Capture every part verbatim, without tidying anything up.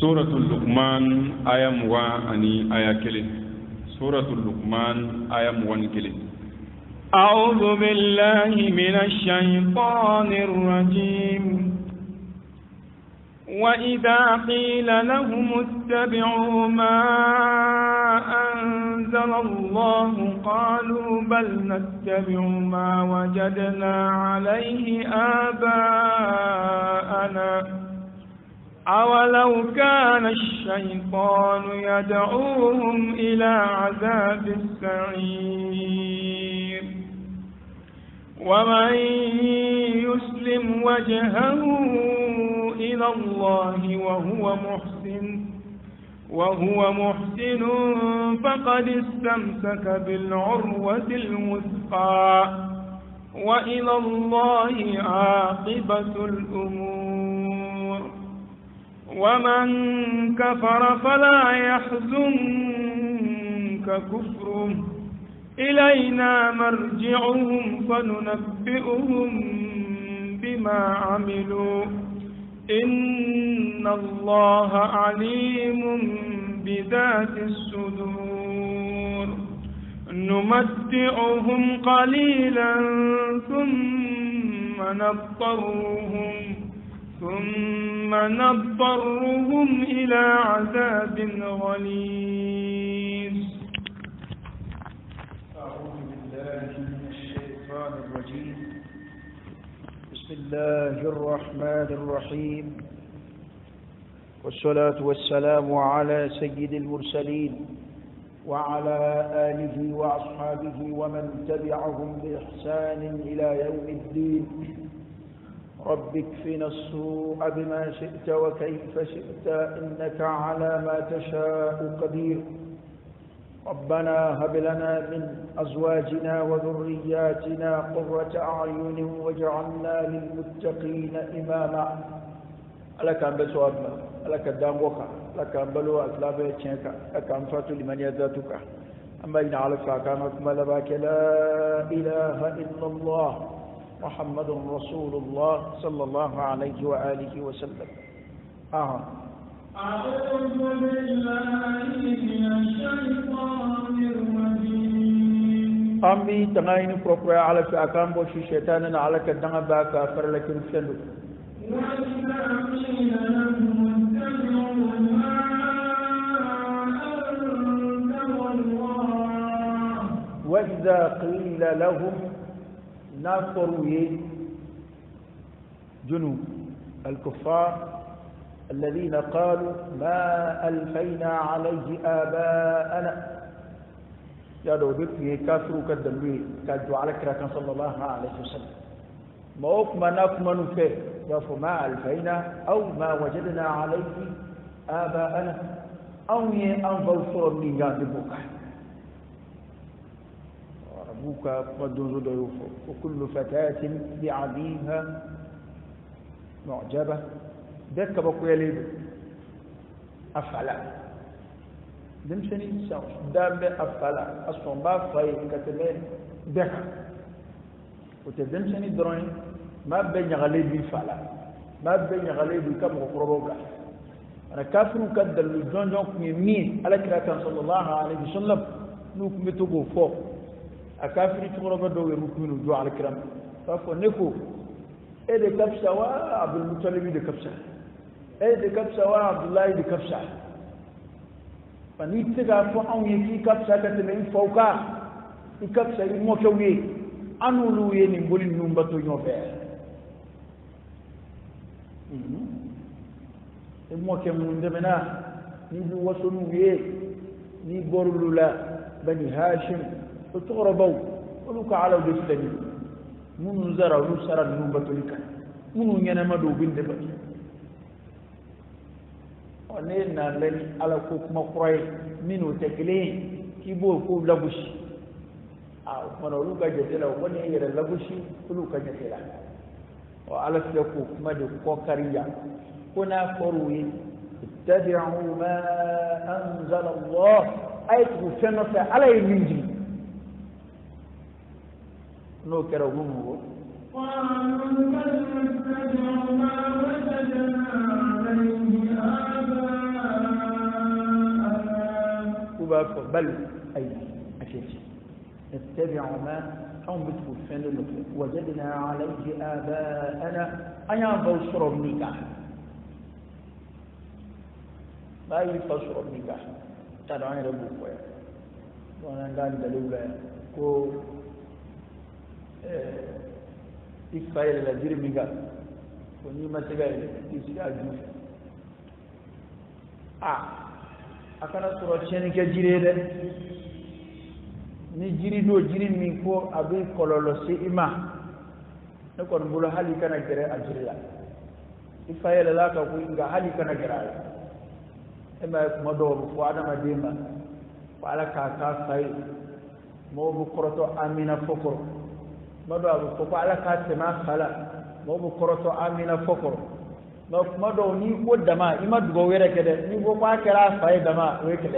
سورة اللقمان آية مواني آية كلي سورة اللقمان آية مواني كلي أعوذ بالله من الشيطان الرجيم وإذا قيل لهم اتبعوا ما أنزل الله قالوا بل نتبع ما وجدنا عليه آباءنا أولو كان الشيطان يدعوهم إلى عذاب السعير ومن يسلم وجهه إلى الله وهو محسن وهو محسن فقد استمسك بالعروة الوثقى وإلى الله عاقبة الأمور ومن كفر فلا يحزنك كفره إلينا مرجعهم فننبئهم بما عملوا إن الله عليم بذات الصدور نمتعهم قليلا ثم نضطرهم ثم نضطرهم إلى عذاب غليظ. أعوذ بالله من الشيطان الرجيم. بسم الله الرحمن الرحيم والصلاة والسلام على سيد المرسلين وعلى آله وأصحابه ومن تبعهم بإحسان إلى يوم الدين. رب اكفنا السوء بما شئت وكيف شئت إنك على ما تشاء قدير. ربنا هب لنا من أزواجنا وذرياتنا قرة أعين واجعلنا للمتقين إماما. لك أن بسوابنا لك الداموكا لك أن بلو أسلابي تشينكا لك أن فاتو لمن يزاتك أما إن على فاكامكم لباك لا إله إلا الله محمد رسول الله صلى الله عليه وآله وسلم. آه. أعوذ بالله من الشيطان الرجيم. أمي تغاين بروكرا على في أكام بوشي شيطان على كدنا باكا فرلك الفندق. وإذا قيل لهم اتبعوا ما أنزل الله وإذا قيل لهم نافروا جنوب الكفار الذين قالوا ما ألفينا عليه آباءنا يا دودك كافروا كدموي كادوا على كراكن صلى الله عليه وسلم ما أكما نكما نفه يفو ما ألفينا أو ما وجدنا عليه آباءنا أو ينفوا صور من جانبك ربك مدوز ضيوفه وكل فتاة بعديها معجبة ذاك بقوا يليد أفعلا دمشني ساوش دام أفعلا أصلا ما فاي كتمين ذاك وتدمشني دروين ما بين غليب فعلا ما بين غليب كم غفروبا أنا كافر كدل جون جون مين على كراتان صلى الله عليه وسلم نوك متوقو فوق أكافر تغرب دو يمكن جو على كرام فافو نكو إيه دي كبسة وعبد المطلب دي كبسة إيه دي كبسة وعبد الله دي كبسة فنيتك فو أو يكي كبسة كتمين فوقا كبسة يموكوي أنو لوي نقولي نمبتو يوفي يموكي من دمنا نيجي وصنوي ني بورلولا بني هاشم وتغربوا ولك على وجهتني من زرع نسر النوبتلك من ينما دو بند بني ونينا لن على كوك مقري منو تكلين كيبو كو لبوشي أو من ولك جتلا وني ير لبوشي ولك جتلا وعلى سيكوك مدو كوكريا كنا فروي اتبعوا ما أنزل الله أيتو سنة على المنجي نو كرو مو قالوا بل نتبع ما وجدنا عليه آباءنا كوبا بل أي أكيد نتبع ما أو بتكون فين وجدنا عليه آباءنا أيا بوشر النكاح ما يفسر النكاح ترى عين ربك ويا وانا قال دلولا كو إفايل الذي ميجا وني ما تقال تيجي أجوف آه أكنا سورة شيني كجيرة ni jiri do jiri min ko abi kololo si ima ne kon bulu hali kana gere ajira ifayela la ka ko inga hali kana gere ema modo fo adama demba wala ka ka sai mo bu koroto amina fokoro modo abu ko ala ka sema sala mo bu koroto amina fokoro no modo ni ko dama ima dugo were kede ni go kwa kera sai dama we kede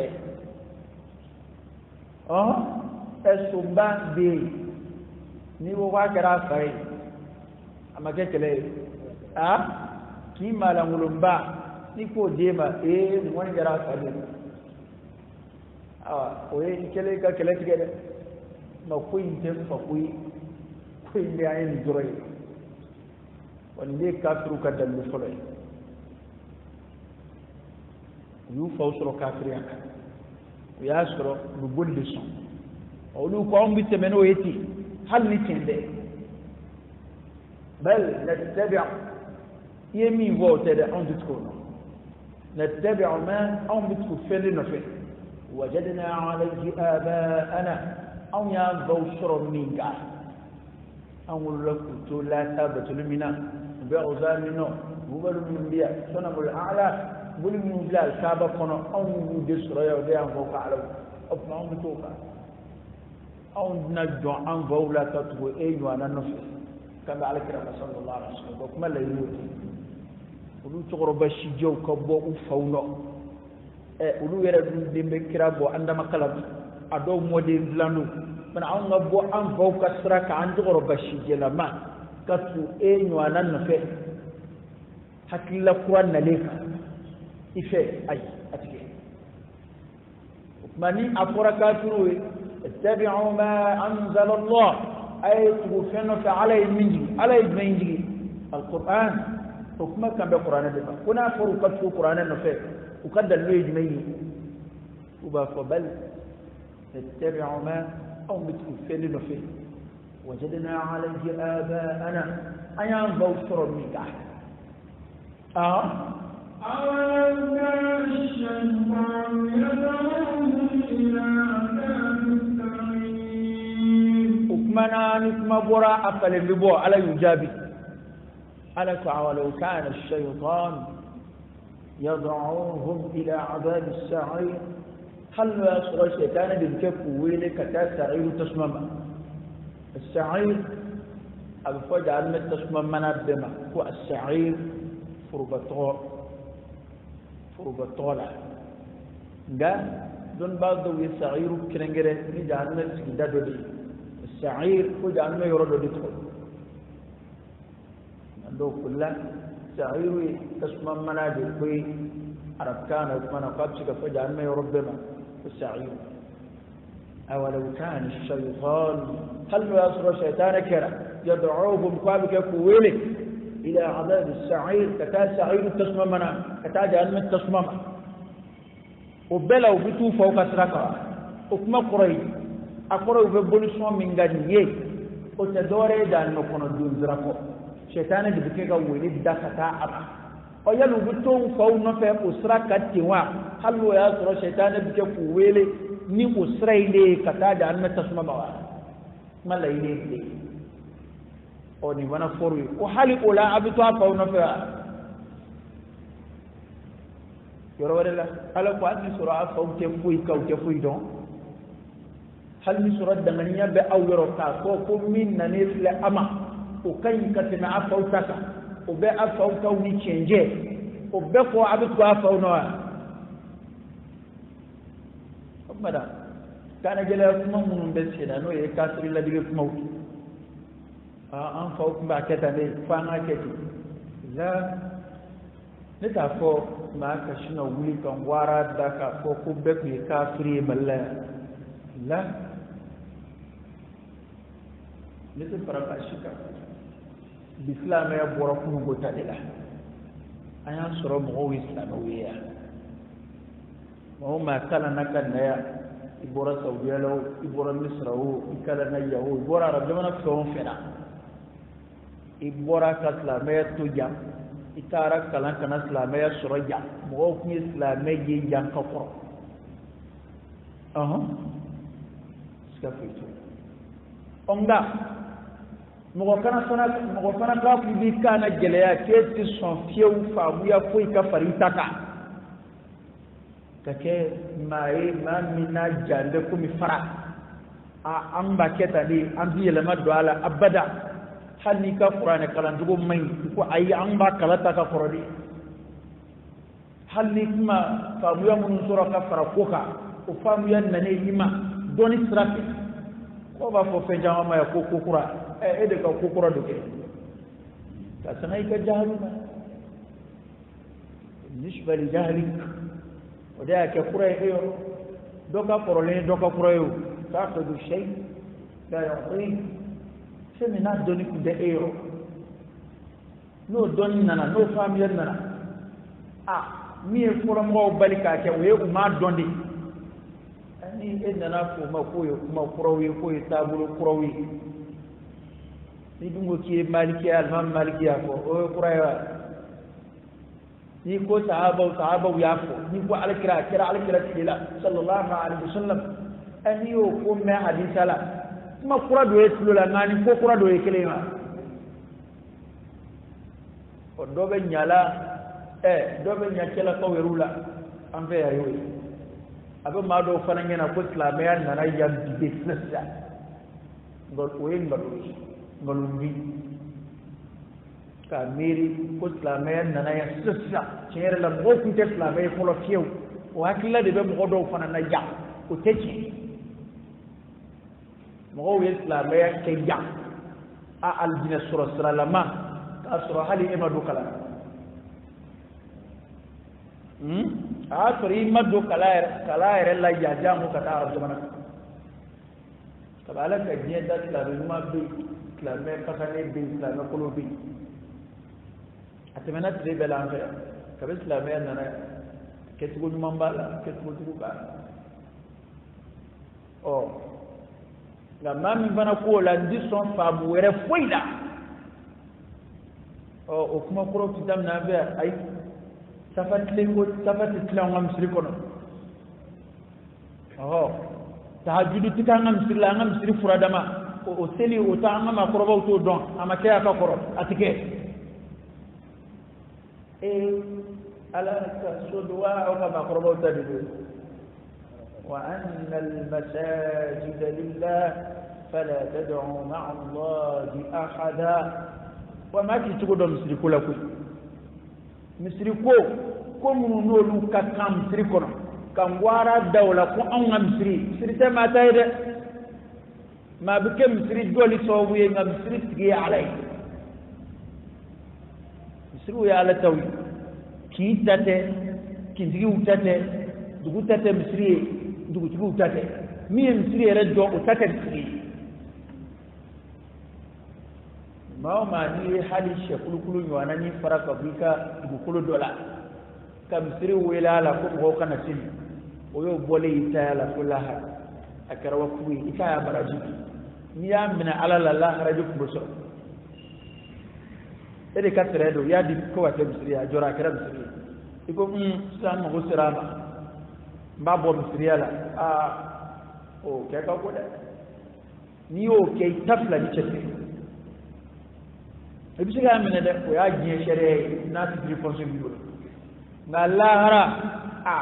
oh esumba be ni wo wa kera sai amake kele a ki mala mulumba ni ko dema e woni kera sai ah oye kele ka kele tigede no ko inte fa ko ko inde ayen joroy woni le kafru ka dalu folo yu fawsro kafriya ya soro bu bolde son ولو قام بتمنو يتي هل نتندي بل نتبع يمي ووتد عند تكون نتبع ما عند تكون فين نفي وجدنا عليه آباءنا أو ينظر شر منك أو لك لا ثابت لمنا بعزال منه مبل من بيع سنم الأعلى بل من جلال سابقنا أو من جسر يوديان فوق على أبنى عند توقع أو نجوا عن فولا تطوي أي وانا نفس كما على كلام صلى الله عليه وسلم وكما لا يقول ولو تقرب الشجو كبو فولا ولو يرد دم كرابو عندما قلب أدو مودين بلانو من عون أبو عن فوق كسرك عن تقرب الشجو لما كتو أي وانا نفس حكي لقوان نليك إفه أي أتكي ماني أفركاتروي اتبعوا ما أنزل الله أي تغفرنا على المنجي على المنجي القرآن حكمة كان بالقرآن دفع كنا فرقت في القرآن النفاق وقد الليج مني وبفبل اتبعوا ما أو بتغفر النفاق وجدنا عليه آباءنا أيام بوصر النكاح آه أولم كان الشيطان يدعوهم إلى عذاب السعير حكمنا نسم برا أقل اللبو على يجابي على ولو كان الشيطان يدعوهم إلى عذاب السعير هل يصغر الشيطان بالكف ويلك كالسعير تسمم السعير أبفج عن التسمم من الدماء هو السعير فربطور فربطولا قال دون بعض السعير كنغره ني جاننا سيدا دودي السعير كو جاننا يورو دودي تو ندو كلا سعير تسمى منادي كوي اركان ومن قبش فجاننا يورو بما السعير اولو كان الشيطان هل يصر الشيطان كرا يدعوهم قابك كويله إلى عذاب السعير كتا سعير تسمى منا كتا جهنم تسمى وبلو بتو فوق سرقا وكما قري أقرأ ببولسون من غنيه وتدوري دان نكون دون زرقو شيطان جبكيك ويلي دكتا أبا ويلو بتو فوق نفع أسرقا تيوا هل يصر شيطان بكيك ويلي ني أسرائيلي كتا جهنم تسمى موا ما لا يلي oni wana foru ko hali ola abitu afa ono fa yoro wala ala ko ati sura afa o te fuy kaw te fuy don hal mi sura dangania be aw yoro ka ko ko min nanis la ama o kay katina afa o taka o be afa o taw ni change o be ko abitu afa ono abada kana jela kuma mun be sina no e kasri la dige kuma an fawk ba keta ne fanga keti la ne t'a fɔ maa ka sin ka wuli ka n wara da k'a fɔ ko bɛɛ tun ye kafiri ye Mali la yan la ne tɛ fara ka si kan bi silamɛya bɔra kununko ta de la an y'a sɔrɔ mɔgɔw ye silamɛw ye yan mɔgɔ maa kalanna ka na yan i bɔra Saudiya la o i bɔra Misira o i kalanna yan o i bɔra arabu jamana fɛn o fɛn na i bɔra ka silamɛya to yan i taara kalan kana silamɛya sɔrɔ yan mɔgɔw tun ye silamɛ ye yan ka kɔrɔ ɔhɔn sika foyi t'o la ɔ nka mɔgɔ kana fana mɔgɔ fana k'a fɔ i b'i kan na gɛlɛya k'e tɛ sɔn fiyewu faamuya foyi ka fara i ta kan ka kɛ maa ye maa min n'a jan bɛ komi fara a an b'a kɛ tan de an bɛ yɛlɛma don a la abada hali n'i ka kuranɛ kalancogo man ɲi ko ayi an b'a kala ta ka kɔrɔ de hali n'i kuma faamuya minnu sɔrɔ ka fara ko kan o faamuya nanen i ma dɔɔni sira fɛ ko b'a fɔ fɛn caman ma yan ko ko kura ɛ e de ka ko kura dɔ kɛ ka sanga i ka jahali ma nisba li jahalik o de y'a kɛ kura ye e yɔrɔ dɔ ka kɔrɔlen ye dɔ ka kura ye o k'a fɛ don sɛyi la yɔrɔ fɛn min n'a dɔnni tun tɛ e yɔrɔ n'o dɔnni nana n'o faamuya nana a min ye fɔlɔmɔgɔw bali k'a kɛ o ye u m'a dɔn de ni e nana fɔ o ma k'o ye kuma kuraw ye k'o ye taabolo kuraw ye ni dun ko k'i ye maliki ye alimami maliki y'a fɔ o ye kura ye wa ni ko sahabaw sahabaw y'a fɔ ni ko alakira a kɛra alakira tile la sallallahu alaihi wa sallam ɛ n'i y'o ko mɛn hadisa la kuma kura dɔ ye tulo la nka ni ko kura dɔ ye kelen ye wa o dɔ bɛ ɲala ɛ dɔ bɛ ɲa cɛlakaw yɛrɛ la an fɛ yan y'o ye a bɛ maa dɔw fana ɲɛna ko silamɛya nana yan bi de sisan o ye nkalon ye nkalon bi k'a miiri ko silamɛya nana yan sisan tiɲɛ yɛrɛ la mɔgɔw tun tɛ silamɛ ye fɔlɔ fiyewu o hakilila de bɛ mɔgɔ dɔw fana na yan o tɛ tiɲɛ mɔgɔw ye silamɛya kɛ yan a alijinɛ sɔrɔ siralama k'a sɔrɔ hali e ma don kalan a y'a sɔrɔ i ma don kalan yɛrɛ kalan yɛrɛ la yan jan ko ka taa arabu jamana kan sabu ala ka diɲɛ da silamɛ ɲuman bɛ yen silamɛ fasanen bɛ yen silamɛ kolo bɛ yen a tɛmɛna tile bɛɛ la an fɛ yan kabi silamɛya nana yan kɛcogo ɲuman b'a la kɛcogo jugu b'a la ɔ nka maa min fana k'o la n tɛ sɔn faamu wɛrɛ foyi la ɔ o kuma kɔrɔ ti daminɛ an fɛ yan ayi safa tile ko safa tɛ tila an ka misiri kɔnɔ ɔhɔ tahajudu ti k'an ka misiri la an ka misiri fura dama o seli o ta an ka maakɔrɔbaw t'o dɔn a ma kɛ a ka kɔrɔ a ti kɛ ee ala ka so do wa aw ka maakɔrɔbaw ta de do wa anna al-masajida lillah fala tad'u ma'a allahi ahada wa ma ki cogo dɔn misiri ko la koyi misiri ko ko minnu n'olu ka kan misiri kɔnɔ ka n wara da o la ko anw ka misiri misiri tɛ maa ta ye dɛ maa bɛ kɛ misiri dɔli sababu ye nka misiri tigi ye ala ye misiriw ye ala taw ye k'i ta tɛ kintigiw ta tɛ dugu ta tɛ misiri ye dugutigiw ta tɛ min ye misiri yɛrɛ dɔn o ta tɛ misiri ye maa o maa n'i ye hali sɛ kulukulu ɲɔgɔnna n'i fara ka bɔ i ka dugukolo dɔ la ka misiri wele a la ko mɔgɔw kana seli o y'o bɔlen i taya la fo lahara a kɛra wakubu ye i k'a y'a baraji n'i y'a minɛ ala la laharaji kun bɛ sɔrɔ e de ka tɛrɛ don i y'a di ko ka kɛ misiri ye a jɔra a kɛra misiri ye i ko sisan mago sera a ma n b'a bɔ misiriya la aa o kɛ ka ko dɛ n'i y'o kɛ i ta fila ni cɛ tigɛ i bɛ se k'a minɛ dɛ o y'a diɲɛ sariya ye n'a tigi fɔnse b'i bolo nka lahara a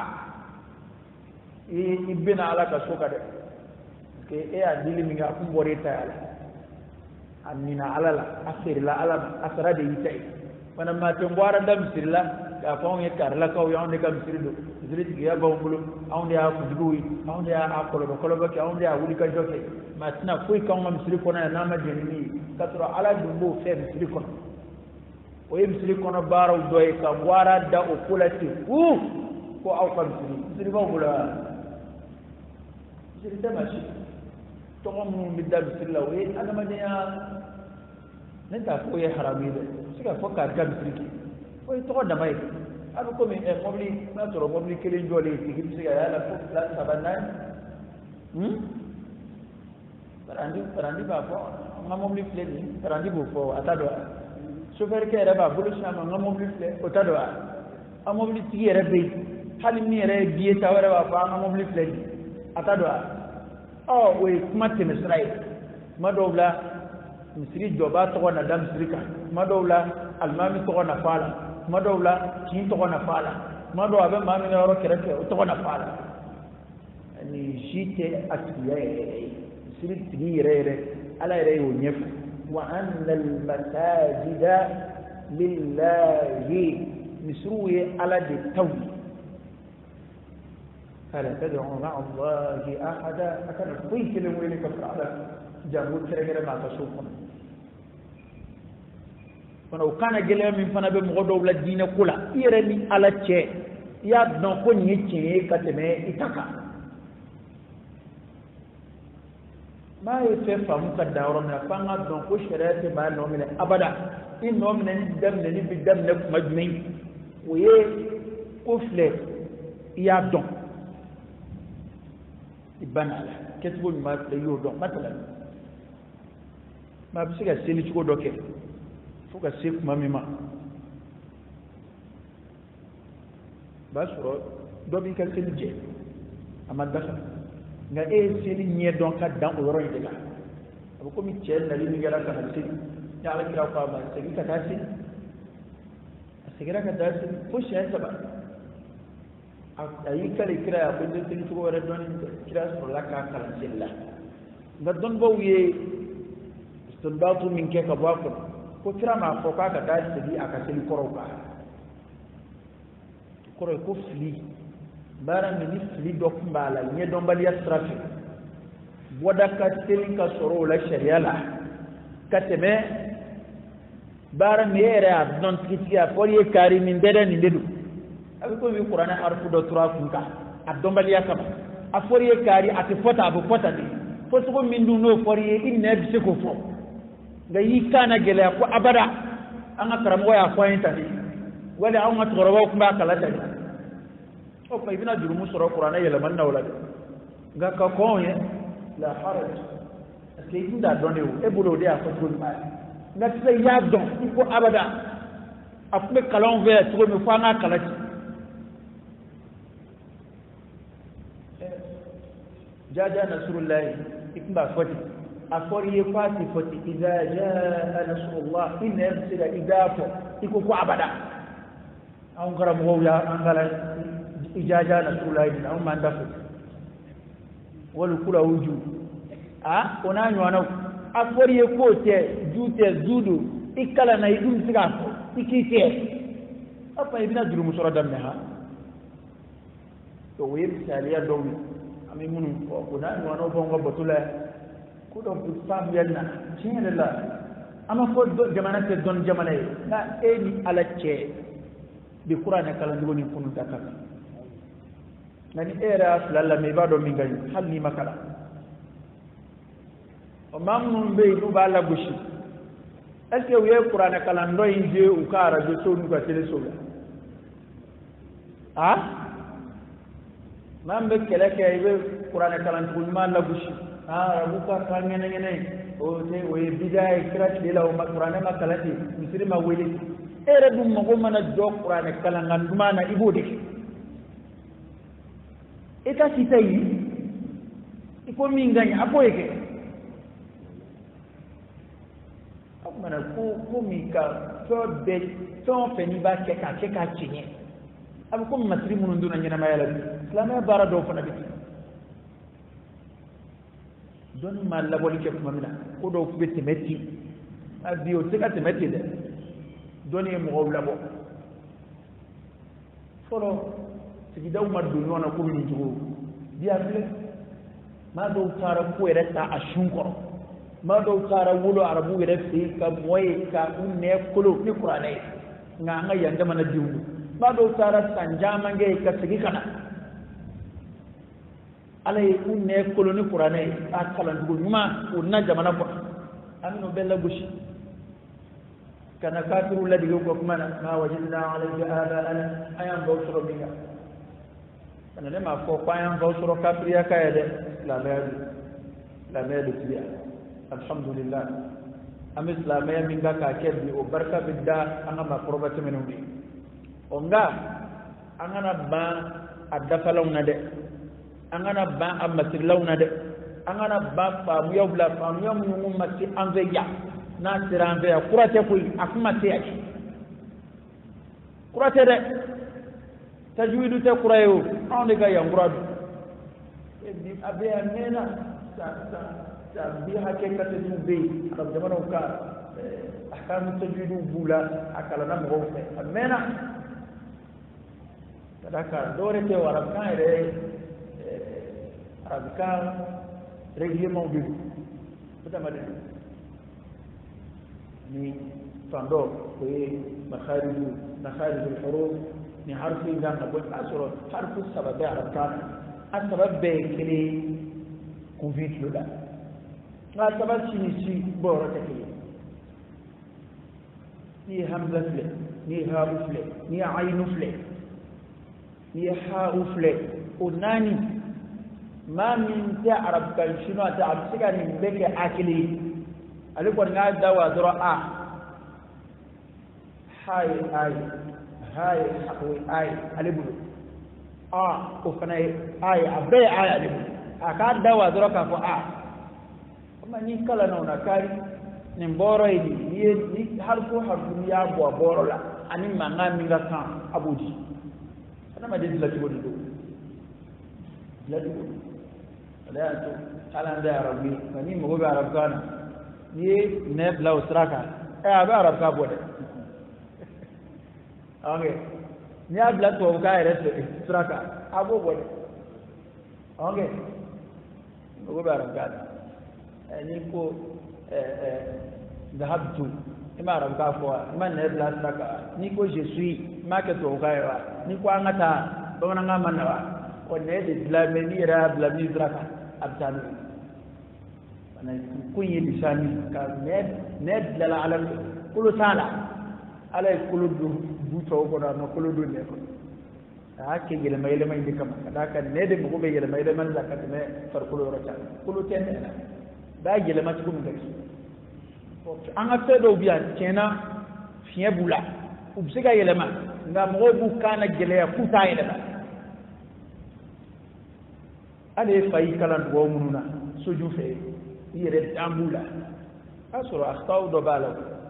i bɛna ala ka so kan dɛ parce que e y'a dili min kɛ a kun bɔra e ta ya la a mina ala la a feerela ala ma a sara de y'i ta ye mana maa tɛ n bɔra da misiri la k'a fɔ anw ye karilakaw ye anw de ka misiri don misiri tigiya b'anw bolo anw de y'a kuntigiw ye anw de y'a kɔlɔbɔ kɔlɔbɔ kɛ anw de y'a wuli ka jɔ kɛ maa tɛna foyi k'anw ka misiri kɔnɔ yan n'a ma jɛn ni min ye k'a sɔrɔ ala dun b'o fɛ misiri kɔnɔ o ye misiri kɔnɔ baaraw dɔ ye ka wara da o ko la ten fu ko aw ka misiri misiri b'aw bolo wa misiri tɛ maa si tɔgɔ minnu bɛ da misiri la o ye adamadenya ne t'a fɔ o ye haramu ye dɛ se ka fɔ k'a da misiri kɛ o ye tɔgɔ dama ye a bɛ komi ɛ mɔbili n'a sɔrɔ mɔbili kelen jɔlen tigi bɛ se ka y'a la fo fila saba naani hmm parandi parandi b'a fɔ n ka mɔbili filɛ nin parandi b'o fɔ a t'a dɔn wa sofɛrikɛ yɛrɛ b'a bolo sin a ma n ka mɔbili filɛ o t'a dɔn wa a mɔbili tigi yɛrɛ bɛ yen hali min yɛrɛ ye biye ta wɛrɛ b'a fɔ an ka mɔbili filɛ nin a t'a dɔn wa ɔ o ye kuma tɛmɛsira ye kuma dɔw la misiri jɔbaa tɔgɔ na da misiri kan kuma dɔw la alimami tɔgɔ na fɔ a la kuma dɔw la kin tɔgɔ na fɔ a la kuma dɔw a bɛ maa min ka yɔrɔ kɛrɛfɛ o tɔgɔ na fɔ a la nin si tɛ a tigiya yɛrɛ ye misiri tigi yɛrɛ yɛrɛ ala yɛrɛ y'o ɲɛfɔ wa anna al-masajida lillahi misiriw ye ala de taw ye fala tad'u ma'a allahi ahada a kana foyi kelen wele ka fara ala jango kɛrɛnkɛrɛn maa ka so kɔnɔ fana o kana gɛlɛya min fana bɛ mɔgɔ dɔw la diinɛ ko la i yɛrɛ ni ala cɛ i y'a dɔn ko nin ye tiɲɛ ye ka tɛmɛ i ta kan maa ye fɛn faamu ka dan yɔrɔ min na f'an ka dɔn ko sariya tɛ maa nɔ minɛ abada i nɔ minɛni daminɛni bɛ daminɛ kuma jumɛn o ye ko filɛ i y'a dɔn i banna a la kɛcogo ɲuman filɛ i y'o dɔn matala maa bɛ se ka seli cogo dɔ kɛ fo ka se kuma min ma o b'a sɔrɔ dɔ b'i ka seli jɛ a ma dafa nka e ye seli ɲɛ dɔn ka dan o yɔrɔ in de la a bɛ komi cɛ nali min kɛra ka na seli ni ala kira ko a ma segin ka taa seli a seginna ka taa seli fo siɲɛ saba a y'i kale kira ye a ko n tɛ seli cogo wɛrɛ dɔɔni kira sɔrɔla k'a kalan seli la nka dɔnnibaw ye istinbaatu min kɛ ka bɔ a kɔnɔ ko kira m'a fɔ k'a ka taa seli a ka seli kɔrɔw kan kɔrɔ ye ko fili baara min ni fili dɔ tun b'a la ɲɛdɔnbaliya sira fɛ bɔda ka teli ka sɔrɔ o la sariya la ka tɛmɛ baara min e yɛrɛ y'a dɔn tigitigi a fɔra i ye kaari nin bɛɛ dɛ nin de don a bɛ komi kuranɛ harifu dɔ tura a kun kan a dɔnbaliya kama a fɔra i ye kaari a tɛ fɔ tan a bɛ fɔ tan de fɔcogo min dun n'o fɔra i ye i nɛ bɛ se k'o fɔ nka y'i kan na gɛlɛya ko abada an ka karamɔgɔ y'a fɔ an ye tan de wali anw ka cɛkɔrɔbaw tun b'a kala tan de o kuma i bɛna jurumu sɔrɔ kuranɛ yɛlɛmani na o la dɛ nka ka kɔn ye la haraj parce que i tun t'a dɔn de o e bolo o de y'a fɔ cogo ɲuman ye nka sisan i y'a dɔn i ko abada a tun bɛ kalanw fɛ yan cogo min fo an k'a kala ci jaaja nasrullahi i tun b'a fɔ ten a fɔra i ye ko a tɛ fɔ ten iza jaa nasrullah i nɛ bɛ se ka i da fɔ i ko ko abada anw karamɔgɔw y'an kala ijaja nasrullahi din anw m'an da fɔ wali kula o ju a o n'a ɲɔgɔnnaw a fɔra i ye k'o tɛ ju tɛ zu don i kalan na i dun bɛ se k'a fɔ i k'i tɛ a fa i bɛna jurumu sɔrɔ daminɛ ha o ye misaliya dɔw ye an bɛ minnu fɔ o n'a ɲɔgɔnnaw b'anw ka bato la ko dɔ faamuyali na tiɲɛ yɛrɛ la an ma fɔ jamana tɛ dɔnni jamana ye nka e ni ala cɛ bi kuranɛ kalancogo ni kunu ta kan nka ni e yɛrɛ y'a fila lamɛn i b'a dɔn min ka ɲi hali n'i ma kalan o maa minnu bɛ yen n'u b'a lagosi est ce que u ye kuranɛ kalan dɔ in je u ka arajo sow n'u ka télé sow la a maa min bɛ kɛlɛ kɛ i bɛ kuranɛ kalancogo ɲuman lagosi a arabu ka kan ŋɛnɛŋɛnɛ o tɛ o ye bidaa ye kira tile la o ma kuranɛ ma kalan ten misiri ma wele e yɛrɛ dun mago mana jɔ kuranɛ kalankan duman na i b'o de kɛ e ka si tɛ yen i ko min ka ɲi a k'o ye kɛ o kumana ko ko min ka fɛn bɛɛ fɛn o fɛn n'i b'a kɛ k'a kɛ k'a tiɲɛ a bɛ komi masiri minnu donna ɲɛnamaya la bi silamɛya baara dɔw fana bɛ ten dɔnni ma labɔli kɛ tuma min na ko dɔw tun bɛ tɛmɛ ten a bi o tɛ se ka tɛmɛ ten dɛ dɔnni ye mɔgɔw labɔ fɔlɔ sigidaw ma don ɲɔgɔn na komi nin cogo bi a filɛ maa dɔw taara ko yɛrɛ ta a sun kɔrɔ ma do tsara wulo arabu gede fi ka moy ka unne kulu ni qur'ane nga nga yanda mana diwu ma do tsara sanjama nge ka sigi kana alay unne kulu ni qur'ane a kala ndugo nyuma unna jamana ko amino bella bushi kana kafiru ladhi ko kuma ma wajidna alayhi aba'ana ayan bawsuro minga kana le ma fo kwayan bawsuro kafiriya kayade la merde la merde tiya alhamdulillah am islamaya minga ka kebbi o barka bidda anga ma probati menudi onga angana ba adafalaw na de angana ba amatirlaw na de angana ba fa mu yobla fa mu yom mu mati anveya na tirambe ya kurate kuy akuma te ya kurate de tajwidu te kurayo on de ga yanguradu e bi abe amena sa sa sa bi hakekate tu be arab jamana ka ahkam tajwidu bula akala na mo fe amena tadaka dore te warab kan ere arab ka règlement bi butamade ni tando ko makharij makharij al-huruf ni harfi ngana bo asoro harfu sabab arabkan asbab be kili kuvit lula na sabab chini si boro takili ni hamza fle ni ha fle ni ayn fle ni ha fle unani ma min ta'rab kan shino ta'rab sigani beke akili alikuwa nga dawa dro a hay ay hay hawi ay alibu a o kana ay abe ay alibu aka dawa dro ka fo a kuma ni kala na una kari ni mboro yi ni ni harfu harfu ya bo boro la ani manga mi ga kan abudi ana ma de la tibo do la tibo la to kala nda arabi ni mo go arab kana ni ne bla usraka e abe arab ka bode okay ni abla to ka ere usraka abo bode okay go be arab ka ni ko eh eh dhahabtu ima arab ka fo man ne bla usraka ni ko je suis ma ke to ka wa ni ko angata do na ngama na wa ko ne de bla me ni ra bla mi usraka abtanu كوي لساني كان ند ند لا على كل سالا على كل دو بوتو كنا ما كل دو نيكو هاكي جل ما يلما يدي كم هذا كان ند مكو بيجل ما يلما زكاة ما فرقلو رجع كل تين ده جل ما تكون مدرس أنا أفتح بيان كنا فيه بولا وبسيجا يلما نعم هو بوكانا جليا كوتا يلما عليه فاي كلام بومنا سجوا فيه yere ambula asoro akhtaw do bala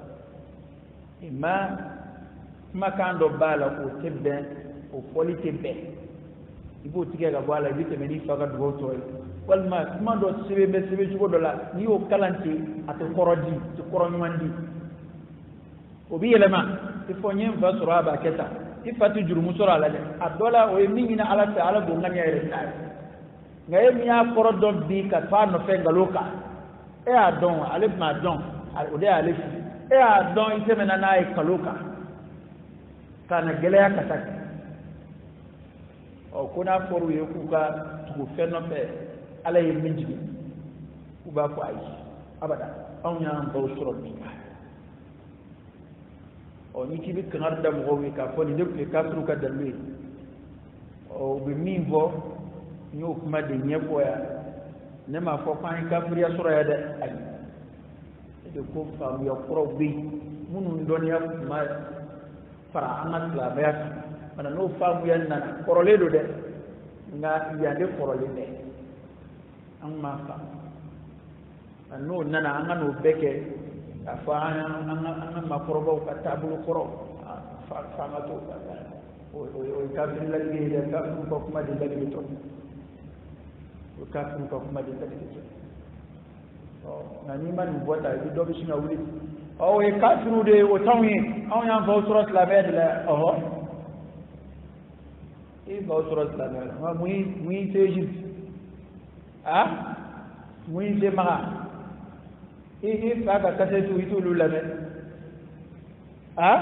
ima makan do bala ko tebbe o foli tebbe ibo tige ga bala bite meni faga do to wal ma kuma do sebe be sebe jugo do la ni o kalanti ate korodi to koroni mandi o bi elema ifo nyem va sura ba keta ifatu jurumu sura la de adola o yemi na ala ta ala do nganya yere ta ngaye mi ya korodo bi ka fa no fe ngaloka e a don alif ma don o de alif e a don ite mena na e kaloka kana gele ya katak o kuna foru ye ku ka tu fenno fe ala ye minji ku ba ko ai abada on ya on suro bi o ni kibi kanar da mo wi ka foni de ka tru ka dalwe o bi minvo ni o kuma de nyefo ya ne ma fo kan kafiriya sura ya da ai de ko fa mu ya kuro bi munun don ya ma fara amat la ba mana no fa mu ya nan korole do de nga ya de korole de an ma fa anno nana an no beke afa an an ma korobo ka tabulu koro fa fa ma to o o kafir la ni de ka ko kuma de de to kafin ka kuma dinka da kike na ni man bota bi do bi sina wuli o e kafiru de o tawi on yan fa surat la bed la oho e ba surat la bed ma muy muy te Egypte ah muy te ma i fa ka kasetu i t'olu lamɛn ah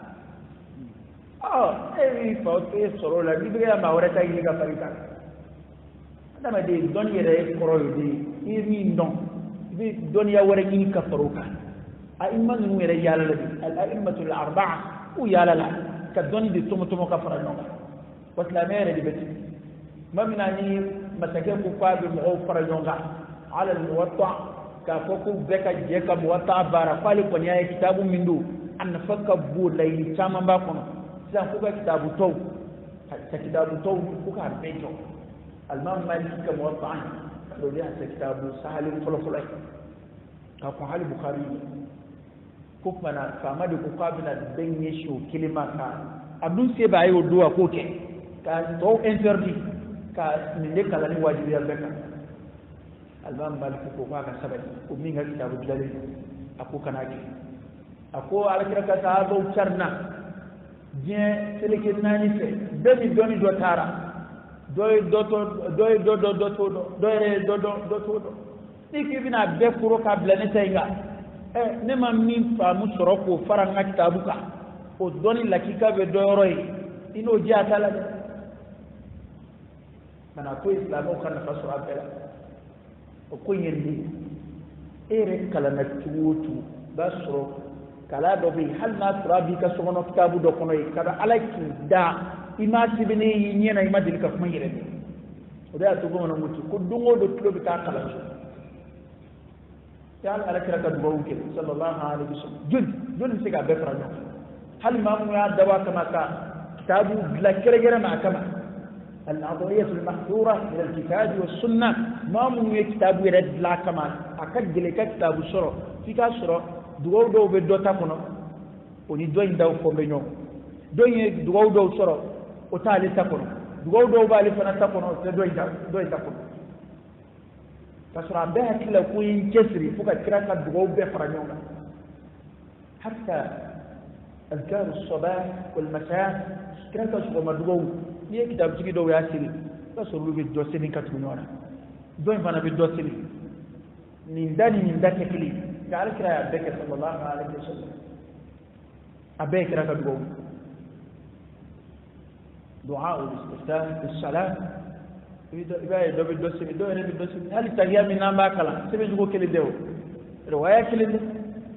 ɔ e b'i fa e sɔrɔ o la n'i bɛ ka maa wɛrɛ ta ɲini ka fari kan adamaden dɔnni yɛrɛ kɔrɔ ye de i ye min dɔn i bɛ dɔnniya wɛrɛ ɲini ka fara o kan a ima ninnu yɛrɛ yaala la de al-a'immatul arba'a u yaala la ka dɔnni de tɔmɔ-tɔmɔ ka fara ɲɔgɔn kan wa silamɛ yɛrɛ de bɛ ten tuma min na ni masakɛ ko k'a bɛ mɔgɔw fara ɲɔgɔn kan ala al-muwatta k'a fɔ ko bɛɛ ka jɛ ka muwatta baara k'ale kɔni y'a ye kitabu min don a nafa ka bon laɲini caman b'a kɔnɔ sisan ko ka kitabu tɔw ka kitabu tɔw ko k'a bɛɛ jɔ alimami Maliki ka muwatta o de y'a kɛ kitabu sahalen fɔlɔ-fɔlɔ ye k'a fɔ hali Bukhari ko kumana faama de ko k'a bɛna bɛɛ ɲɛsin o kelen ma ka a dun se b'a ye o don a k'o kɛ ka tɔw interdit ka nin de kalan ni wajibiya bɛɛ kan alimami Maliki ko k'a ka sabali ko min ka kitabu dilanlen a ko kana kɛ a ko alakira ka sahabaw carinna diɲɛ seleke naani fɛ bɛɛ ni dɔnni dɔ taara dɔ ye dɔ to dɔ ye dɔ dɔ dɔ t'o dɔn dɔ yɛrɛ ye dɔ dɔn dɔ t'o dɔn ni k'i bɛna bɛɛ koro k'a bila ne ta in kan ɛ ne ma min faamu sɔrɔ k'o fara n ka kitabu kan o dɔnni lakika bɛ dɔ yɔrɔ ye i n'o diya t'a la dɛ kana to silamɛw ka nafa sɔrɔ a bɛɛ la o ko in ye nin ye e yɛrɛ kalanna cogo o cogo i b'a sɔrɔ kala dɔ bɛ yen hali n'a sɔrɔ a b'i ka sokɔnɔ kitabu dɔ kɔnɔ yen kada ala k'i da i ma sɛbɛnne y'i ɲɛ na i ma deli ka kuma yɛrɛ de o de y'a to bamananw ko ten ko don o don tulo bɛ taa kalanso ya ala kira ka dubawu kɛ sallallahu alaihi wasallam joli joli bɛ se ka bɛɛ fara ɲɔgɔn kan hali maa mun y'a dabɔ a kama ka kitabu bila kɛrɛkɛrɛ ma a kama al-adawiyatu al-mahdura min al-kitabi wa sunnah maa mun ye kitabu yɛrɛ dilan a kama a ka gɛlɛn ka kitabu sɔrɔ f'i k'a sɔrɔ dugawu dɔw bɛ dɔ ta kɔnɔ o ni dɔ in daw fɔ bɛ ɲɔgɔn dɔ in ye dugawu dɔw sɔrɔ o t'ale ta kɔnɔ dugawu dɔw b'ale fana ta kɔnɔ o tɛ dɔ in ta dɔ in ta kɔnɔ ka sɔrɔ a bɛɛ hakili la ko in cɛsiri fo ka kira ka dugawu bɛɛ fara ɲɔgɔn kan hatta azkaru sabah wal masa kira ka sɔgɔma dugawu n'i ye kitabutigi dɔw y'a siri i b'a sɔrɔ olu bɛ dɔ seli ka tugu ɲɔgɔn na dɔ in fana bɛ dɔ seli nin da ni nin da tɛ kelen nka ale kira y'a bɛɛ kɛ sallallahu alaihi wasallam a bɛɛ kira ka dugawu du'a ul istiftah bis salat i b'a ye dɔ bɛ dɔ seli dɔ yɛrɛ bɛ dɔ seli hali tahiya min n'an b'a kalan sɛbɛn cogo kelen tɛ o riwaya kelen tɛ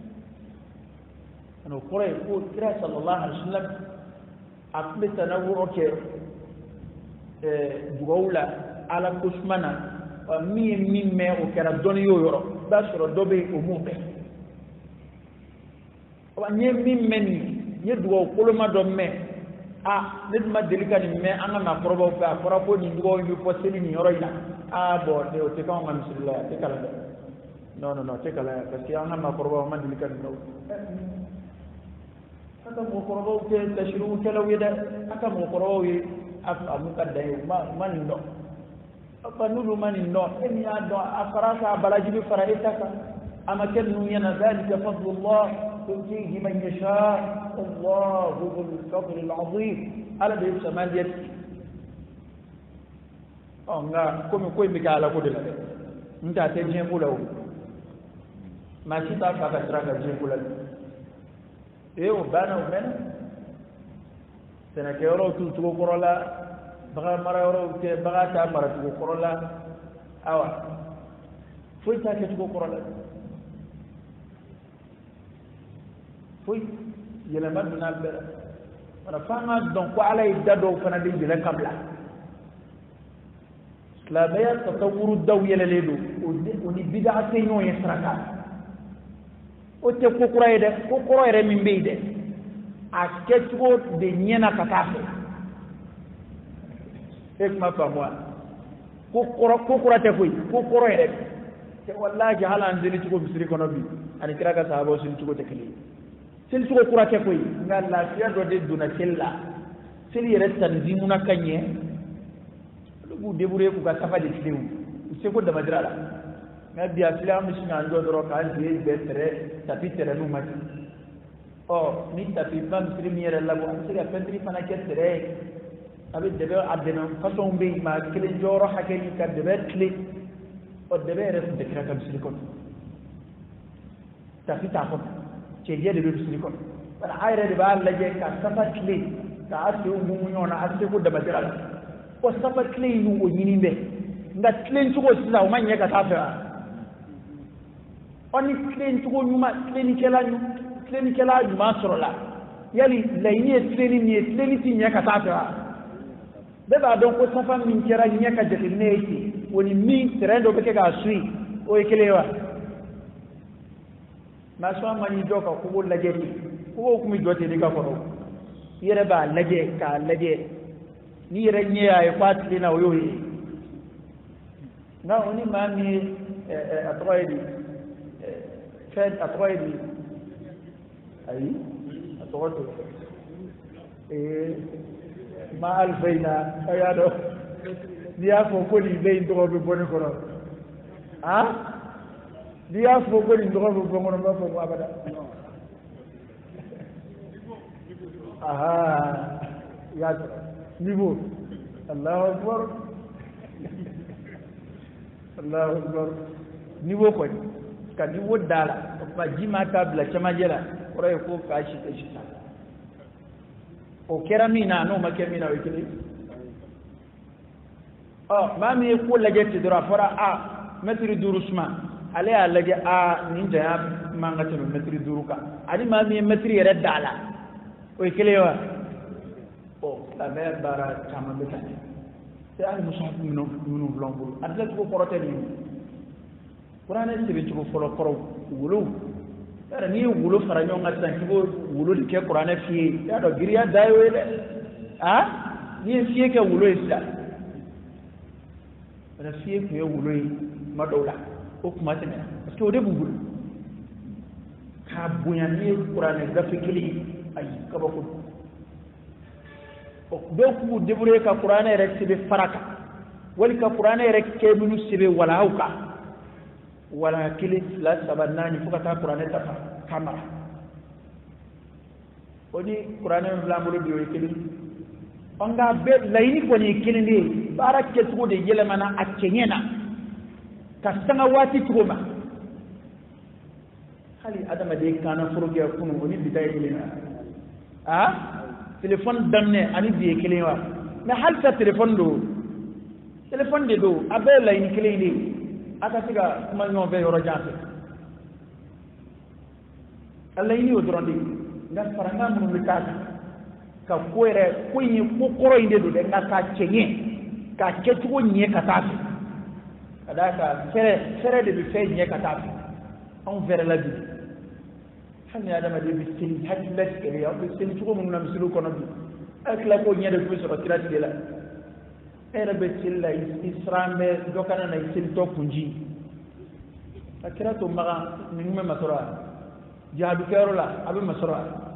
o kɔrɔ ye ko kira sallallahu alaihi wasallam a tun bɛ tanawuro kɛ dugawu la ala ko suma na min ye min mɛn o kɛra dɔnni y'o yɔrɔ i b'a sɔrɔ dɔ bɛ yen o m'o mɛn n ye min mɛn nin n ye dugawu koloma dɔ mɛn a ne tun ma deli ka nin mɛn an ka maakɔrɔbaw fɛ a fɔra ko nin dugawu in bɛ fɔ seli nin yɔrɔ in na a bɔn o tɛ k'anw ka misiri la yan a tɛ kalan dɛ non non non a tɛ kalan yan parce que an ka maakɔrɔbaw ma deli ka nin mɛn an ka mɔgɔkɔrɔbaw tɛ tasiriwukɛlaw ye dɛ an ka mɔgɔkɔrɔbaw ye a faamu ka dan ye u ma nin dɔn fa n'olu ma nin dɔn e min y'a dɔn a fara k'a balaji bɛ fara e ta kan a ma kɛ ninnu ɲɛna dhalika fadlullah yu'tihi man yasha wallahu dhul fadli al-azim ala de ye samaniyɛ ci ɔ nka komi ko in bɛ kɛ ala ko de la dɛ n tɛ a tɛ diɲɛ ko la o maa si t'a fa ka sira ka diɲɛ ko la dɛ ee o banna o mɛnna sɛnɛkɛyɔrɔw t'u cogo kɔrɔ la bagan mara yɔrɔw tɛ bagan t'a mara cogo kɔrɔ la awa foyi t'a kɛ cogo kɔrɔ la foyi yɛlɛma donna bɛɛ la wala f'an ka dɔn ko ala ye da dɔw fana de yɛlɛ ka bila silamɛya tasawuru daw yɛlɛlen don o ni bid'a tɛ ɲɔgɔn ye sira kan o tɛ ko kura ye dɛ ko kɔrɔ yɛrɛ min bɛ yen dɛ a kɛcogo de ɲɛna ka taa fɛ e kuma faamu wa ko kɔrɔ ko kura tɛ koyi ko kɔrɔ yɛrɛ cɛ walahi hali an seli cogo misiri kɔnɔ bi ani kira ka sahabaw seli cogo tɛ kelen ye seli cogo kura tɛ koyi nka lafiya dɔ de donna seli la seli yɛrɛ tanzimuna ka ɲɛ olu b'u débrouiller k'u ka safa de tilen u seko damadira la nka bi a filɛ an bɛ sin k'an jɔ dɔrɔn k'an sen bɛɛ tɛrɛ tapi tɛrɛninw ma ten ɔ ni tapi ba misiri min yɛrɛ labɔ an bɛ se ka pɛntiri fana kɛ tɛrɛ ye a bɛ dɛbɛ a dɛmɛ fasɔnw bɛ yen maa kelen jɔyɔrɔ hakɛ ni ka dɛbɛ tile ɔ dɛbɛ yɛrɛ tun tɛ kira ka misiri kɔnɔ tapi ta ko ce je de du ko bara ayre de ba la je ka safa kle ka ati umu nyona ati ko da badira ko safa kle yu o yini be nga kle ntuko sisa o manye ka tafa oni kle ntuko nyuma kle ni kela kle ni kela nyuma sorola yali layni kle ni kle ni ti nya ka tafa be ba don ko safa min kera nya ka je ne yi woni min trendo be ka sui o ekelewa ma so mani joka ko la je ko ko mi jote diga ko yere ba laje ka laje ni yere nya ay kwatli na yoyi na oni ma mi atroidi fed atroidi ay atroito eh ma alfeina ayado dia fo ko ni be ndo be boni ko ha dia fo ko ni ndo be boni ko fo abada aha ya niveau Allahu akbar Allahu akbar niveau ko ka niveau dala ba jima tabla chama jela ore ko ka shi ta shi o keramina no makemina wikili oh mami ko laje tidra fara a metri durusma ale a laje a ninja ya mangata metri duruka adi mami metri yere dala o kelewa o la mer bara chama betani c'est al mushaf mino mino blongo adla ko korote ni qur'ane sebe ko folo koro wulu era ni wulu fara nyonga tan ko wulu de ke qur'ane fi ya do giriya dayo le ha ni fi ke wulu isla era fi ke wulu ma dawla o kuma tane parce que o de bugul ka bunya ni qur'ane da fikili ay kabako o do ku debure ka qur'ane rek sibe faraka wal ka qur'ane rek ke minu sibe wala hauka wala kili la sabanani fuka ta qur'ane ta kamera oni qur'ane blamulu biyo kili onga be layni ko ni kili ni barake tugo de yele mana akenyena ka sanga wati tugoma hali adama de kana furuge kunu oni bidaye ni ah téléphone damne ani biye kelen wa mais hal ta téléphone do téléphone de do abe la ni kelen ni aka tiga kuma ñoo be yoro jaate Allah ni o drondi nga faranga mu mi ka ka koere ko ni ko koro inde do de nga ka chenye ka chetu ko nye ka tafi kada ka fere fere de bi fe nye ka tafi on fere la bi hani adama de bi sin haklet ke ya bi sin tuko mun nam silu kono bi akla ko nyede ko so tirati de la era be silla isrambe dokana na sin to kunji akira to maga ninme masora jihadu kerola abe masora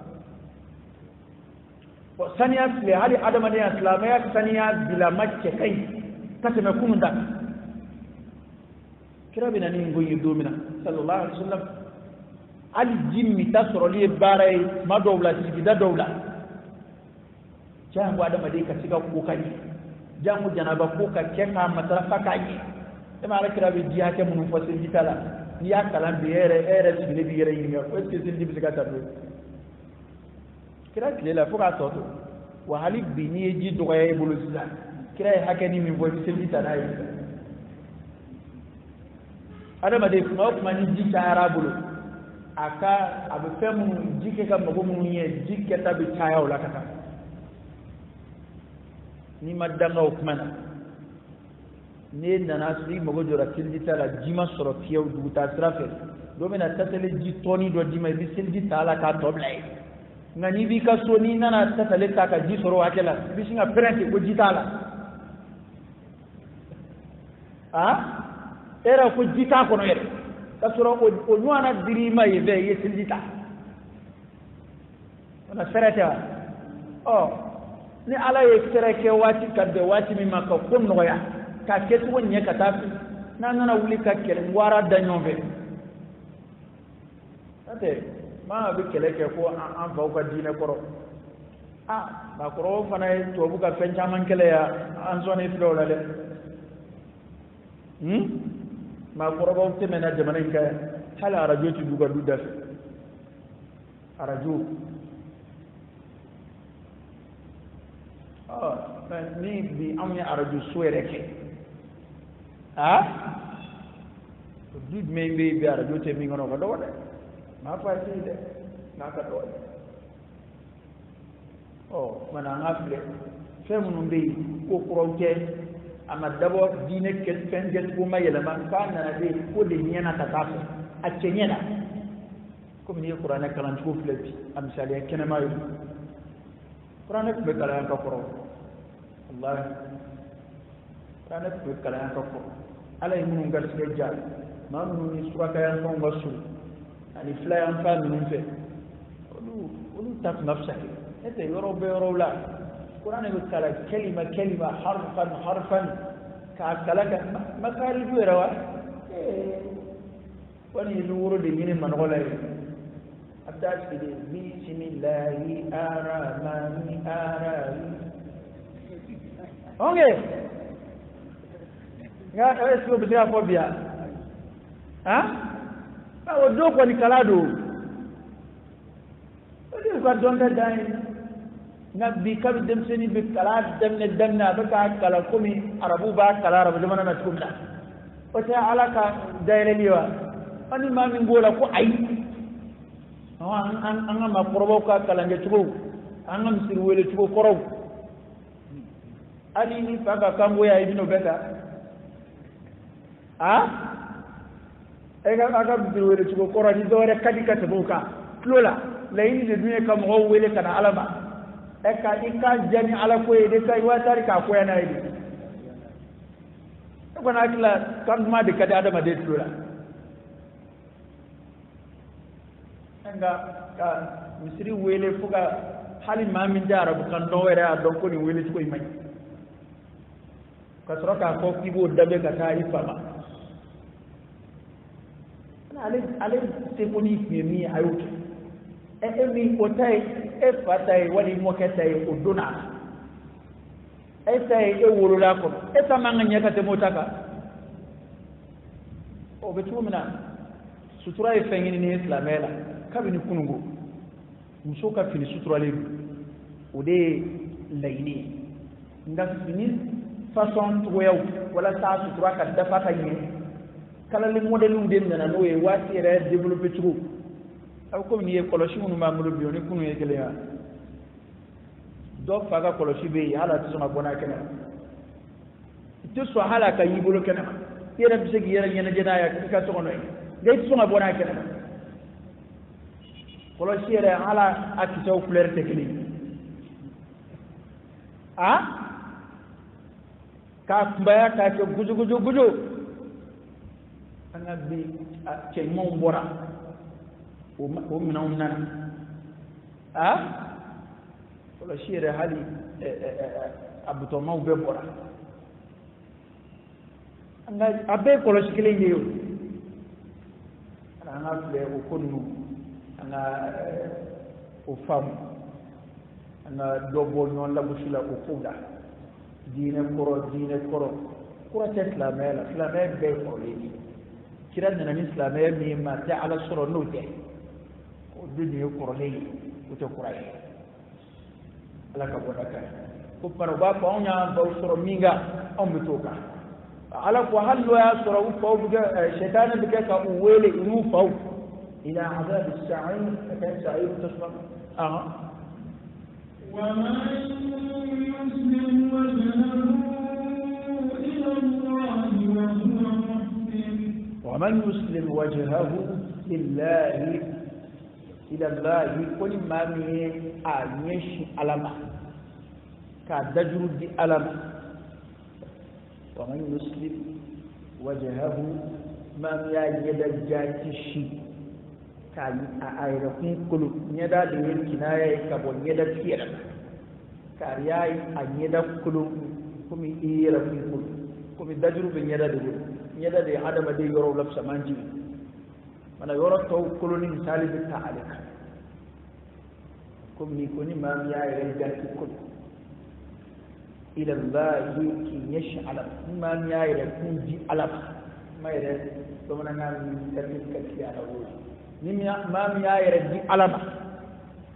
wa saniya le hali adama de islamaya saniya bila makke kai katame kumunda kira bina ni ngoyi domina sallallahu alaihi wasallam al jimmi tasro li baray ma dowla sibida dowla jango adama de ka siga ko kani jango janaba ko ka kema masara fakani e ma kira bi diya ke mun fo sin ditala ni ya kala bi ere ere sibile bi ere yinga ko ce sin dibi ka tabbe kira kile la fuka toto wa halik bi ni ji dogaye bulu sila kira hakani min fo sin ditala yi adama de kuma kuma ni ji tara bulu aka abu femu jike ka mago mun ye jike ta bi taya wala kata ni madanga ukmana ne nana suri mago jora tildi tala jima soro fiyew duguta trafe do mena tatale ji toni do dima bi sildi tala ka toblay ngani bi ka so ni nana tatale ta ka ji soro akela bi singa prente ko ji tala ha era ko ji ta ko no yere kasoro o nywana dirima yebe yesilita ona serata oh ni ala ye sereke wati kadde wati mi maka kon noya ka ketu wonye katafi na nana wuli ka kele wara danyombe ate ma bi kele ke ko an fa ko dine koro ah ba koro fana to bu ka fencha man kele ya an zone flo la le hmm ma koro ba te mena jamana ka hala radio ti duga du def arajo ah ni bi am ni arajo suere ke ah dud me be bi arajo te mi ngono ko do de ma fa ti de na ka do oh mana ngafle femu mbe ko kuronke ama dabo dine ke fenget ko mayela man kana de ko de nyana ta tafu a cenyana comme ni qur'ana kalan ko flebi am sali kene mayu qur'ana ko kala ka ko wallahi qur'ana ko kala ka ko ala mun ngal se jall ma mun ni suka yan ko ngasu ani fla yan fa mun fe olu olu tak nafsaki ete yoro be yoro la qur'ana ko kala kalima kalima harfan harfan ka kala ma kari du rawa eh wani nuru de yini man gola attack de bismillahi arrahmani arrahim onge ya eso bi ta phobia ha ba o do ko ni kala do o di ko don da dai nabi kabi dem seni bi kala dem ne dem na ba ka kala kumi arabu ba kala arabu jamana na tukunda o ta alaka daire liwa ani ma min gola ko ai an an an ma qorobo ka kala nge tugo an ngam sir wele tugo korob ani ni faga kambo ya ibino beta ha e ga aga sir wele tugo koro ni do re kadi ka tabuka lola layni de dunya kam ho wele kana alama e ka ika jani ala ko e de kai wa tarika ko yana idi ko na kila kan ma de kada adama de lola nga ka misri wele fuga hali mamin da arabu kan do were a don ko ni wele ko imai ka soroka ko kibo dabe ka ta ifama na ale ale te ko ni mi ayuto e e mi ko tai e fatai wali mo ke tai odona e tai e woro la ko e tamanga nyaka te motaka o betumina sutura e fengini ni islamela kabini kunungo muso ka fini suturale o de layni nda fini façon toyaw wala sa sutura ka dafa ka yi kala le modelu de nana no e wati re développer tugo aw ko ni e koloshi munu ma mulu bioni kunu e gele ya do faga koloshi be hala to na bona kana to so hala ka yi bolo kana yera bisegi yera nyana jena ya ka to no e to na bona kana koloshi re ala akito couleur technique a ka mbaya ka ke guju guju guju anga bi ke mon bora o o mina umna a koloshi re hali abuto ma ube bora anga abe koloshi kile ngiyo ana fle o konu ana ufam ana dobo non la busila ko kuda dine koro dine koro kura ta islamela islamela be ko le kira na islamela mi ma ta ala suro note ko dine koro le ko to kura ala ka boda ka ko paro ba ko nya ba suro minga on bitoka ala ko hallo ya suro ko buga shaytan bi ka wele inu fau إلى عذاب السعير فكان سعير تسمع أه ومن يسلم وجهه إلى الله وهو محسن ومن يسلم وجهه لله إلى الله كل ما من أنيش ألمه كدجر دي ألمه ومن يسلم وجهه ما يدجات الشيء kayi a ayra kun kulu nyada da yin kinaya ka bon nyada tiyara kariya a nyada kulu kuma ira kun kulu kuma dajru bin nyada da nyada da adama da yoro lafsa manji mana yoro to kulu ni misali bi ta'alik kuma ni kuni ma ya yi da kulu ila Allah ki yash'ala ma ya yi da kun ji alama mai da to mana nan da kike ala wuri nimya mam ya yere di alama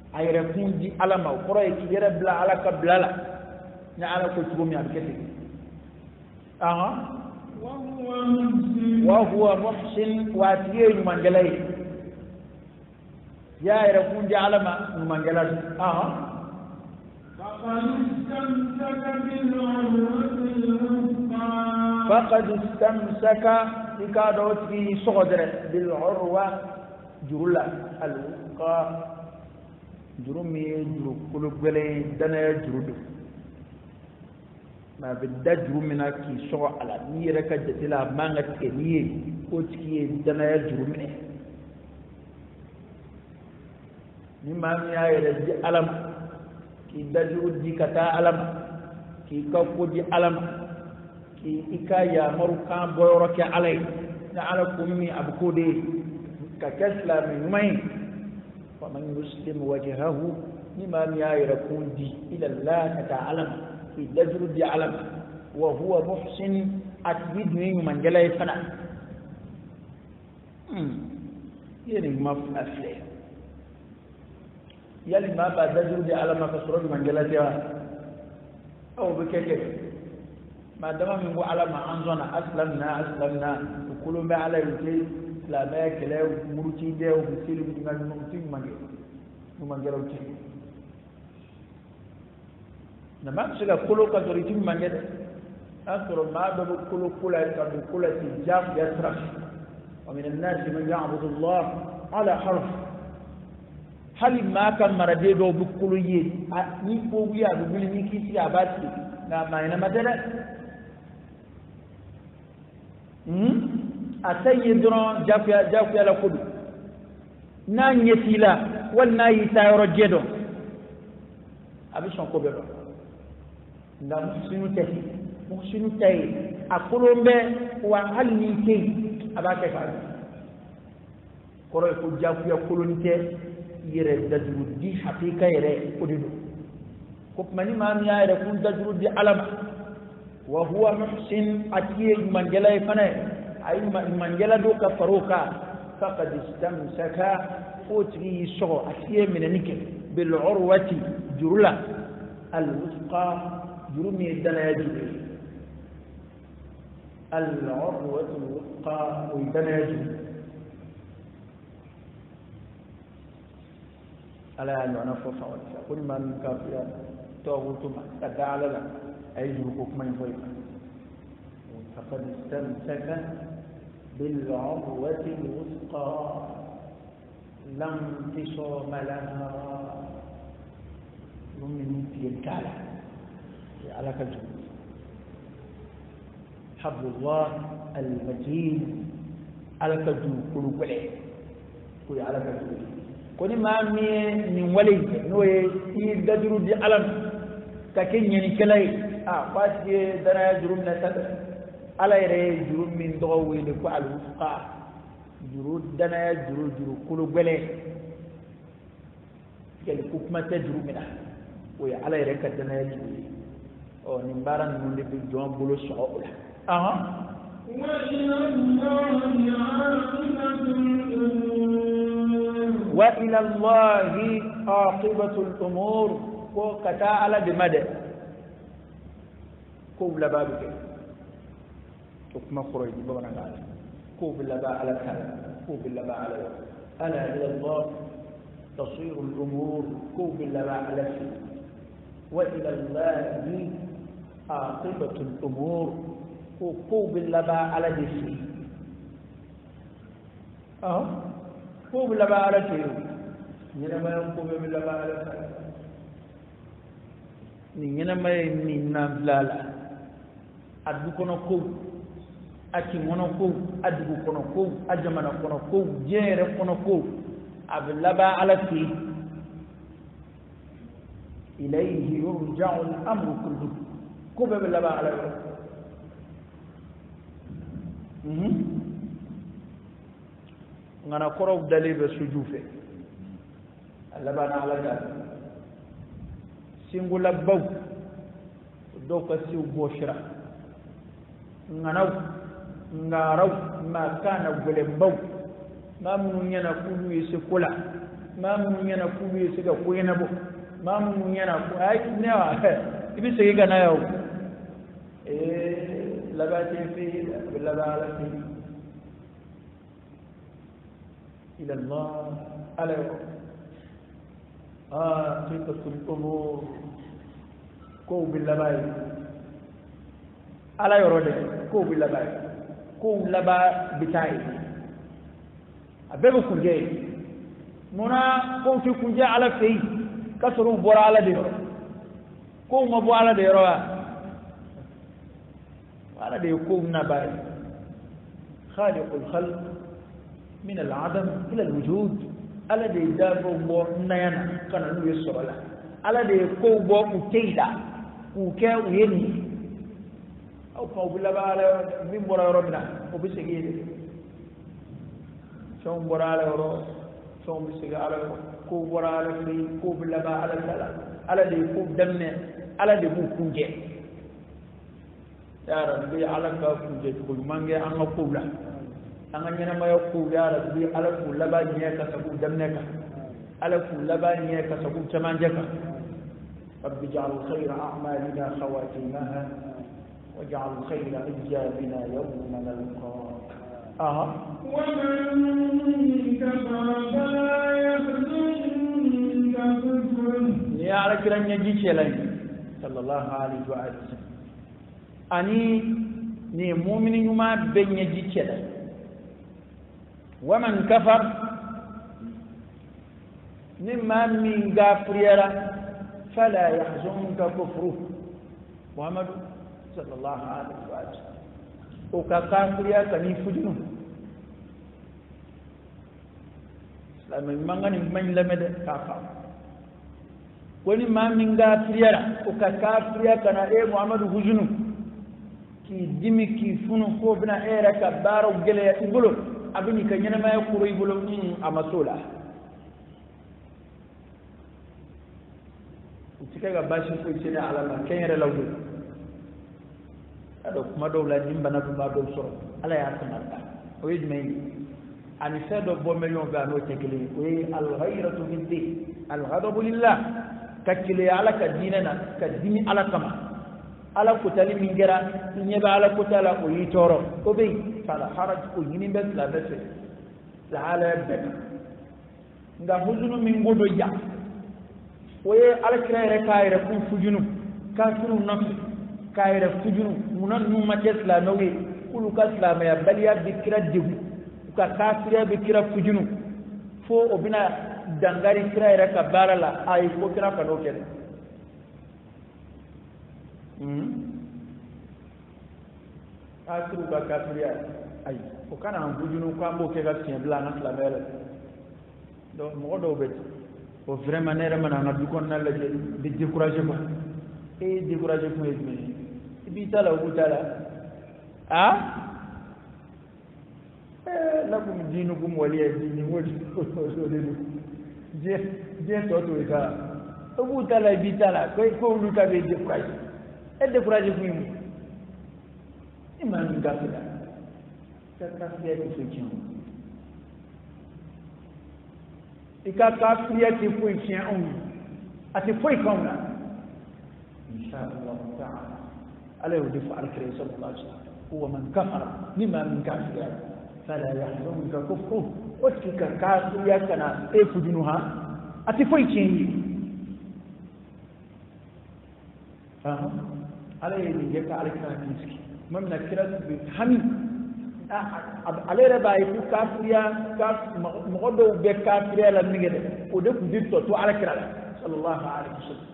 ayre kunji alama qoro e kiyere bla ala ka blala na ala ko tugum ya kete aha wa huwa muhsin wa tiye mangalai ya ayre kunji alama mangalai aha فقد استمسك إكادوت في صغدر بالعروة جرلا الوثقى جرمي جرو كل بلي دنا جرود ما بدأ جرمنا كي سوى على نيرك جتلا مانغت كنيه كوتكي دنا جرمني نما ميا يرجع ألم كي دجرود دي كتا ألم كي كفودي ألم ki ika ya maruka boyoro ke alai na ala kummi abkude ka kasla min mai fa man yuslim wajhahu lima yayra kundi ila allah ta'ala fi dajrud alam wa huwa muhsin atbid min man jalay fana hmm yene ma afle yali ma ba dajrud alam ka sura man jalay ya aw bikeke ما دام من هو على ما أنزلنا أسلمنا أسلمنا وكل ما على يجي لا ما كلا ومرتي ده وبتصير من المرتي مانجي مانجي لو تي نما سلا كلو كتوريتي مانجي أذكر ما دام كلو كلا كذا كلا تجاب يسرح ومن الناس من يعبد الله على حرف هل ما كان مرده دو بكلو يه نيكو ويا بقول نيكي سياباتي نا ما ينام ترى asayi dron jafya jafya la kudu na nyetila wal na yitayro jedo abishon ko bebe nda musinu te musinu tay akulombe wa halni te abake fa koro ko jafya kulunte yere dajru di hakika yere kudido ko mani ma mi yare kun dajru di alama وهو محسن أتيه من جلا فنا أي من جلا دوك فروكا فقد استمسك أتيه سو أتيه من نك بالعروة جرلا الوثقى جرمي الدنا يجري العروة الوثقى والدنا يجري ألا يعني نفوف كل من كافر توغتم تدعى لنا أيجوكم من فوق فقد استمسك بالعروة الوثقى لا انفصام لها ومن في الكعلة على كجو حبل الله المتين على كجو كل كله كل على كجو كل ما من ولي نوي يدجرو دي علم ككين يعني كلاي ah parce dana jurum na tad ala yere jurum min do wele ko al wufqa juru dana juru juru kulu gele gele ko kuma ta juru mina o ya ala yere ka dana juru o ni baran mun de jon bolo so ola aha wa ila allahi aqibatul umur ko kata ala bi made كوب لبابك حكم خروج بمن قال كوب لبا على كذا كوب لبا على ألا إلى الله تصير الأمور كوب لبا على شيء وإلى الله عاقبة الأمور كوب لبا على شيء أه كوب لبا على شيء ينما يكوب لبا على كذا ينما ينام لا لا adu kono ko ati mono ko adu kono ko ajamana kono ko jere kono ko ablaba ala fi ilayhi yurja'u al-amru kullu ko be laba ala mhm ngana koro dalibe sujufe laba na ala ga singula baw do ko siw boshira nganaw ngaraw ma kana gulembaw ma mun yana kulu yese kula ma mun yana ku bi siga ko yana bo ma mun yana ku ai ne wa ibi sege ga na yaw eh labati fi billabalati ila Allah ala ah tikatul umur ko billabai ala yorode ko billabai ko laba bitai abebe kunje muna ko fi kunje ala fi kasuru bora ala de ko mo bo ala de roa ala de ko na bai خالق الخلق من العدم الى الوجود ala de dabo bo nayana kana nu yesola ala de ko bo ku teida ku ke uyeni au ko bilaba ala min bora robina ko bisigi so bora ala ro so bisigi ala ko bora ala fi ko bilaba ala sala ala de ko damne ala de bu kunje ya rabbi ala ka kunje ko mange an ko bla anga nyana mayo ko ya rabbi ala ku laba nye ka sabu damne ka ala ku laba nye ka sabu tamanje ka rabbi ja'al khayra a'malina khawatimaha waj'al khayra ijabina yawma nalqaak aha wa man kafara fala yahzunka kufrun ya ala kiranya jichelai sallallahu alaihi wa sallam ani ni mu'minin yuma benya jichelai ومن كفر مما من غافريرا فلا يحزنك كفره محمد صلى الله عليه وسلم وكافريا كني فجنو لما مangani man lamede kafa woni ma min غافريرا وكافريا kana e Muhammad hujunu ki dimi ki funu ko bina era ka baro gele ibulu abini kanyana ma yakuru ibulu mm amasola utikaga bashi ko tsina ala ma kenyere lawdo ado kuma do la dimba na ba do so ala ya tamata o yidmay ani sado bo million ga no tekeli o al ghayratu biddi al ghadabu lillah kakile ala ka dinana ka dimi ala kama ala kutali mingera nyeba ala kutala o yitoro ko be fala haraj ko yini be la bese la ala be nga huzunu min godo ya oye ala kire kayre ku fujunu kafiru nafsi kayre fujunu munan nu ma tesla nowe kulu kasla ya baliya bikira digu ka kafira bikira fujunu fo obina dangari kire ka barala ay ko kira ka no kede asiru ba kafiriya ay o kana an bujunu ko ambo ke ga tien bla na la bele do mo do be o vraiment ne ramana na du kon na la de décourager ko e décourager ko edmi bi tala o tala ah eh la ko dinu ko mo wali dinu wodi ko so de je je to to ka o bu tala bi tala ko ko lu ka be décourager e décourager ko mu imam gafida ta kafiya ki fukin ika kafiya ki fukin on ati foi kauna insha Allah ta'ala alayhi wa difu al-karim sallallahu alaihi wasallam huwa man kafara mimma min kafiya fala yahzunka kufru watika kafiya kana e fujunuha ati foi kin ah alayhi wa difu al-karim mam na kira bi hami alere bay ku kafiya kaf mogodo be kafiya la ngede o de ku ditto to ala kira sallallahu alaihi wasallam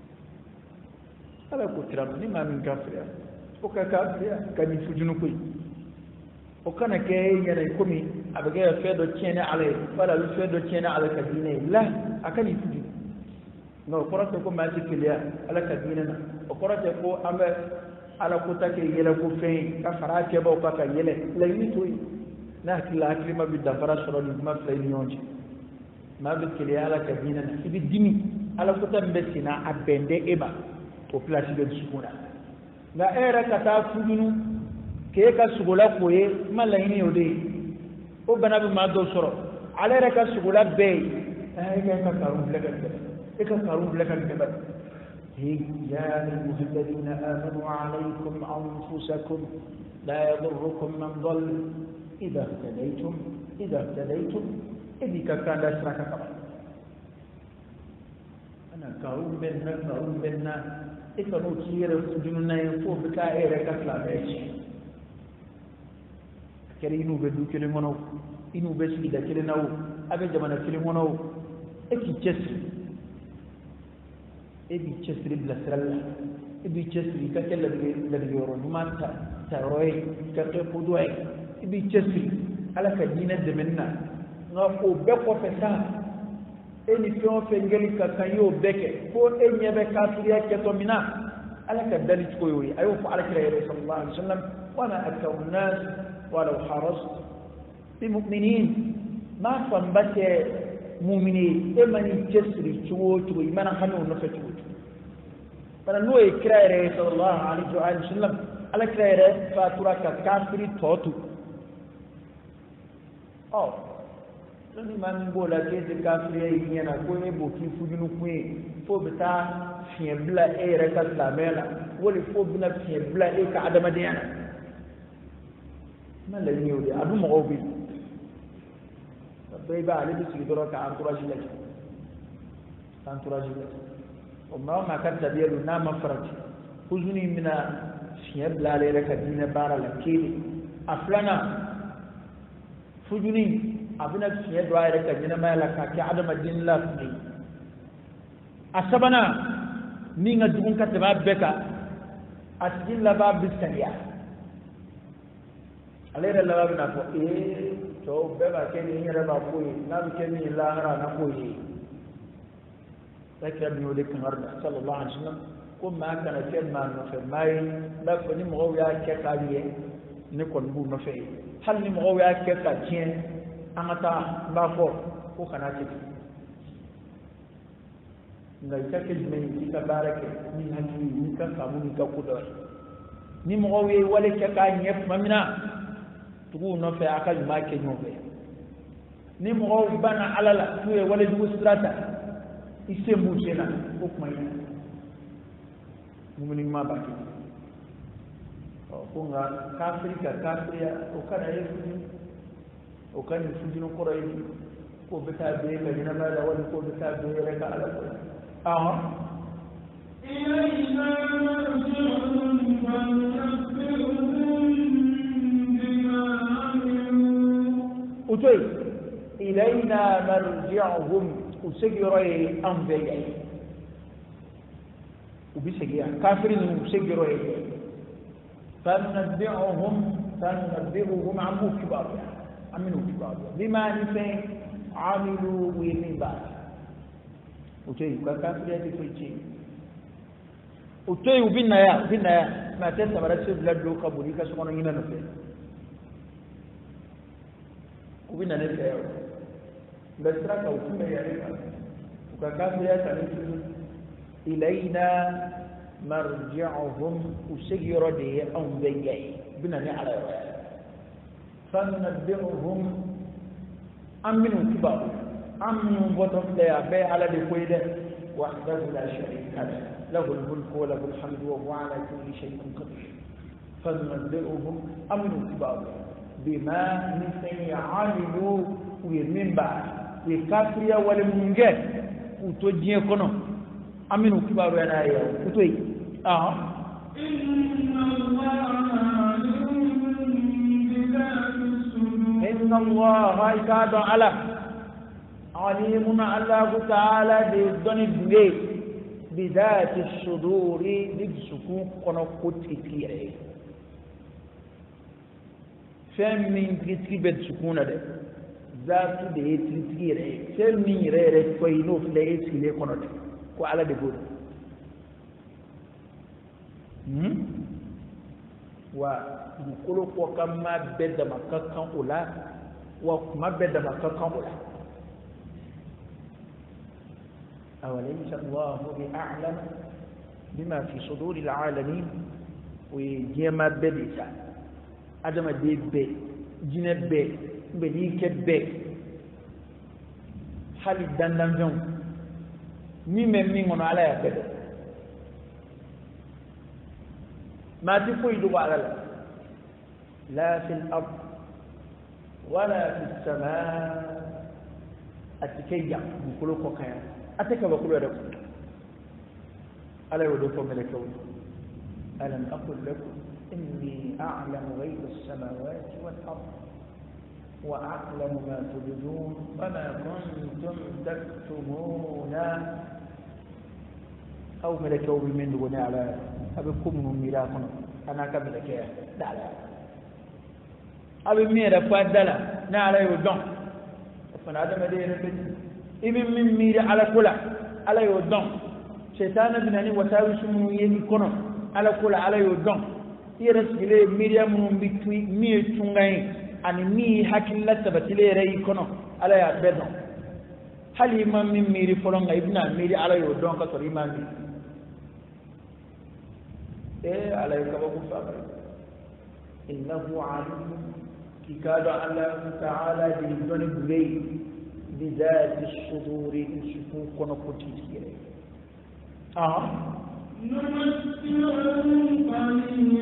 ala ko kira ni ma min kafiya o ka kafiya kani fujunu koy o kana ke yere komi abage fedo tiene ale wala lu fedo tiene ala kadine la akani fujunu no korate ko ma tikiliya ala kadine na o korate ko ambe ala kuta ke yele ko fe ka farake ba ka yele la yitoy na kila klima bi da fara soro ni ma fay ni yonji ma bi kile ala ka dina na ibi dimi ala kuta mbesina abende eba o place de sukuna na era ka ta fudunu ke ka sugula koye malayni ode o bana bi ma do soro ala era ka sugula be أي كيف كارون لك الجبل إيك كارون لك الجبل هي يا أيها الذين آمنوا عليكم أنفسكم لا يضركم من ضل إذا اهتديتم إذا اهتديتم إذا كان أشرك كبر أنا كارون بنا كارون بنا إيك نوتير فجننا ينفو بكا إيرك أسلاميش kere inu be du kele mono inu be sigi da kele nawo abe jamana kele mono e ki chesri e bi chesri bla sralla e bi chesri ka kella de la de yoro mata ta roy ka ke pudoy e bi chesri ala ka dina de menna nga ko be ko fe sa e ni fion fe ngeli ka kayo beke ko e nyebe ka turiya ke to mina ala ka dali ko yoyi ayo ko ala kire sallallahu alaihi wasallam wa ma akthar an-nas ولو حرصت بمؤمنين ما صنبت مؤمنين إما نجسري تشوتو إما نحنو نفتوت فلنو إكرائر صلى الله عليه وآله وسلم على كرائر فاتورك كافري توتو أو لأني ما نقول كيف كافري ينا كوي بوكي فجنو كوي فو بتا فيبلا إيه ركز لاميلا ولي فو بنا فيبلا إيه كعدم ديانا ما الذي يودي أبو مغوبي بيبا علي بسيطرة كأنتراجي لك كأنتراجي لك وما ما كان تبيلو نام فرج خذني من شيب لا لك دين بارا لكيلي أفلانا خذني أبنا شيب لا لك دين ما لك كعدم الدين لا فني أسبنا مين الدون كتباب بكا أسجل لباب بالسريع alera la bina ko e to beba keni nyere ba koyi na bi keni la hara na koyi takra bi wode kan arda sallallahu alaihi wasallam ko ma kana ken ma no fe mai da ko ni mo ya ke ka biye ni ko bu no fe hal ni mo ya ke ka tien amata ba fo ko kana ce ngai ta ke mai ka barake ni hakki ni ka samu ni ka kudo ni mo we wale ke ka nyef mamina tugu no fe aka ma ke nyobe ni mo bana alala tuye wala du strata isembu jena ko kuma yi mumini ma ba ke ko nga kafrika kafriya o kana yefu o kan fuji no koro yi ko beta be ka dina ma da wala ko beta be reka ala ko aha ilayna marji'un fa nunabbi'uhum أتي إلينا مرجعهم وسجري أنبياء وبسجيا كافرين وسجري فننبئهم فننبئهم عن كبارها عملوا كبارها بما نفع عملوا ومن بعد أتي كافرين تفيتي أتي وبنا يا وبنا يا ما تنسى مرسل بلاد لوكا بوليكا سكونا هنا نفع وبنا نفع بسرك وكما يعرف وكافر يتعلم إلينا مرجعهم وسجر دي أنبياء بنا نعلى فننبئهم أمنوا كبار أمنوا بطن لا بي على دي وحده لا شريك له له الملك وله الحمد وهو على كل شيء قدير فننبئهم أمنوا كبار بما نفعي عملوا ويمن بعد ويكافريا والمنجد وتوجيه كنو أمنوا كبار أنا يا وتوي آه إن الله إن الله يكاد على عليم الله تعالى بالدنيا بيه بذات الصدور بسكون كنو كتير فهم من كتير بسكون ده ذات ده كتير فهم من رأي كوينو في ليس كله كنو ده كوالله ده هم ويقولوا كما بدأ مكان أولا وما بدأ مكان أولا أوليس الله بأعلم بما في صدور العالمين وجمع بديسا أدم ديب بي جنب بي بليك بي hali dandan fɛnw min bɛ min kɔnɔ ala y'a bɛɛ dɔn maa ti foyi dogo ala la la fil ard wala fis samaa a ti kɛ yan dugukolo kɔ kan yan a tɛ kabakolo yɛrɛ kɔnɔ ala y'o de fɔ mɛlɛkɛw ye alam aqul lakum inni a'lamu ghayba as-samawati wal ard وأعلم ما تبدون وما كنتم تكتمون أو ملكوا من دون على أبكم من ميراثنا أنا كملك لا لا أبي ميرا فادلا نعلى يودون فأنا هذا مدير البيت إبن من ميرا على كلا على يودون شيطان بناني وساوس من يدي كنا على كلا على يودون يرسل ميرا من بتوي مير تونغاين ani mi hakilla sabatile yɛrɛ y'i kɔnɔ ala y'a bɛɛ dɔn hali i ma min miiri fɔlɔ nka i bɛna miiri ala y'o dɔn ka sɔrɔ i ma miiri ee ala ye kabako faama ye innahu alim k'i k'a dɔn ala ta'ala de ye dɔnni bule ye bizati suduri dusukun kɔnɔ ko tigi yɛrɛ ah نمسكهم قليلا